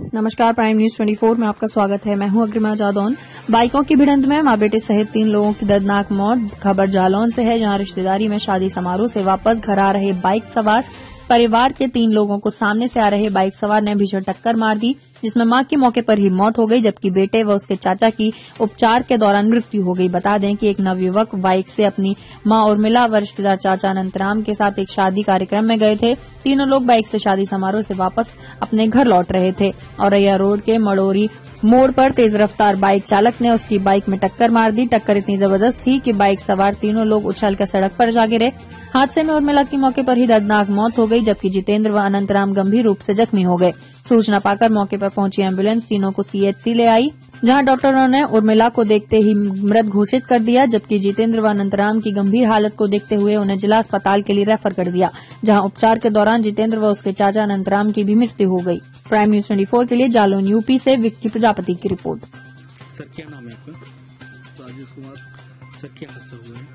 नमस्कार, prime news 24 में आपका स्वागत है। मैं हूं अग्रिमा जादौन। बाइकों की भिड़ंत में मां बेटे सहित 3 लोगों की दर्दनाक मौत। खबर जालौन से है, जहां रिश्तेदारी में शादी समारोह से वापस घर आ रहे बाइक सवार परिवार के 3 लोगों को सामने से आ रहे बाइक सवार ने भीषण टक्कर मार दी, जिसमें मां की मौके पर ही मौत हो गई, जबकि बेटे व उसके चाचा की उपचार के दौरान मृत्यु हो गई। बता दें कि एक नवयुवक बाइक से अपनी मां उर्मिला व रिश्तेदार चाचा अनंतराम के साथ एक शादी कार्यक्रम में गए थे। तीनों लोग बाइक से शादी समारोह से वापस अपने घर लौट रहे थे। औरैया रोड के मड़ोरी मोड़ पर तेज रफ्तार बाइक चालक ने उसकी बाइक में टक्कर मार दी। टक्कर इतनी जबरदस्त थी कि बाइक सवार तीनों लोग उछलकर सड़क पर जा गिरे। हादसे में उर्मिला की मौके पर ही दर्दनाक मौत हो गई, जबकि जितेंद्र व अनंतराम गंभीर रूप से जख्मी हो गए। सूचना पाकर मौके पर पहुंची एम्बुलेंस तीनों को सीएचसी ले आई, जहां डॉक्टरों ने उर्मिला को देखते ही मृत घोषित कर दिया, जबकि जितेंद्र व अनंतराम की गंभीर हालत को देखते हुए उन्हें जिला अस्पताल के लिए रेफर कर दिया, जहां उपचार के दौरान जितेंद्र व उसके चाचा अनंतराम की भी मृत्यु हो गई। प्राइम न्यूज 24 के लिए जालौन यूपी से विक्की प्रजापति की रिपोर्ट। सर, क्या नाम है आपका? राजेश कुमार। सर, क्या हादसा हुआ है?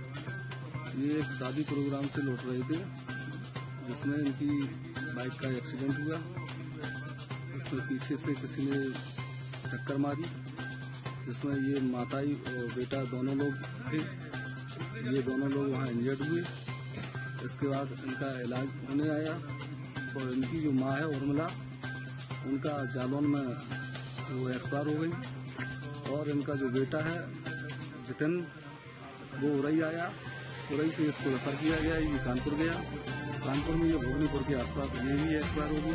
ये एक शादी प्रोग्राम से लौट रहे थे, जिसमें इनकी बाइक का एक्सीडेंट हुआ। इसमें पीछे से किसी ने टक्कर मारी, जिसमें ये माताई और बेटा दोनों लोग थे। ये दोनों लोग वहाँ इंजर्ड हुए। इसके बाद इनका इलाज होने आया और इनकी जो माँ है उर्मिला, उनका जालौन में वो एक्सपायर हो गई। और इनका जो बेटा है जितेंद्र, वो उरई आया। उरई से इसको रेफर किया गया, ये कानपुर गया। कानपुर में ये भोगनीपुर के आसपास ये भी एक्सपायर हो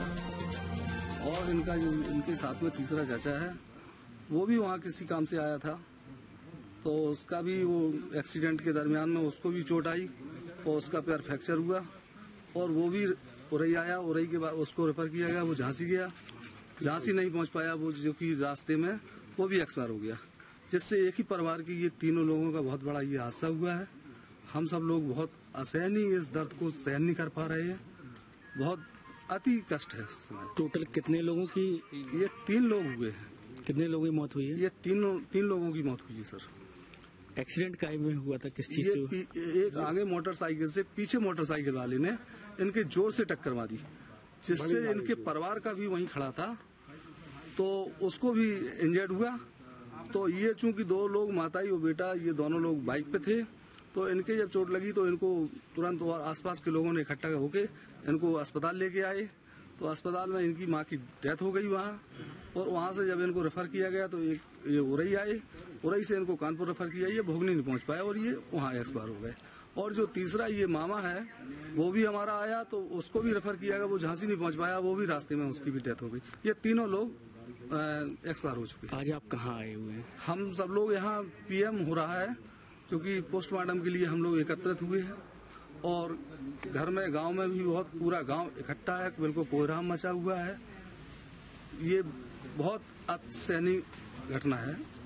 गया। और इनका जो इनके साथ में तीसरा चाचा है, वो भी वहाँ किसी काम से आया था, तो उसका भी वो एक्सीडेंट के दरमियान में उसको भी चोट आई और उसका पैर फ्रैक्चर हुआ। और वो भी उरई आया। उरई के बाद उसको रेफर किया गया, वो झांसी गया। झांसी नहीं पहुंच पाया वो, जो कि रास्ते में वो भी एक्सपायर हो गया। जिससे एक ही परिवार की ये तीनों लोगों का बहुत बड़ा ये हादसा हुआ है। हम सब लोग बहुत असहनीय इस दर्द को सहन नहीं कर पा रहे हैं। बहुत अति कष्ट है इस समय। टोटल कितने लोगों की? ये 3 लोग हुए हैं। कितने लोगों की मौत हुई है? ये तीन लोगों की मौत हुई है सर। एक्सीडेंट काहे में हुआ था, किस चीज से? एक आगे मोटरसाइकिल से पीछे मोटरसाइकिल वाले ने इनके जोर से टक्कर मारी, जिससे इनके परिवार का भी वहीं खड़ा था, तो उसको भी इंजर्ड हुआ। तो ये चूंकि 2 लोग माताई और बेटा, ये दोनों लोग बाइक पे थे, तो इनके जब चोट लगी तो इनको तुरंत और आसपास के लोगों ने इकट्ठा होके इनको अस्पताल लेके आए। तो अस्पताल में इनकी माँ की डेथ हो गई वहाँ। और वहाँ से जब इनको रेफर किया गया तो ये उरई आए। उरई से इनको कानपुर रेफर किया, ये भोगनी नहीं पहुँच पाया और ये वहाँ एक्सपायर हो गए। और जो तीसरा ये मामा है, वो भी हमारा आया, तो उसको भी रेफर किया गया, वो झांसी नहीं पहुँच पाया, वो भी रास्ते में उसकी भी डेथ हो गई। ये तीनों लोग एक्सपायर हो चुके हैं। आज आप कहाँ आए हुए हैं? हम सब लोग यहाँ पीएम हो रहा है, क्योंकि पोस्टमार्टम के लिए हम लोग एकत्रित हुए हैं। और घर में गांव में भी बहुत पूरा गांव इकट्ठा है, बिल्कुल कोहराम मचा हुआ है। ये बहुत असहनीय घटना है।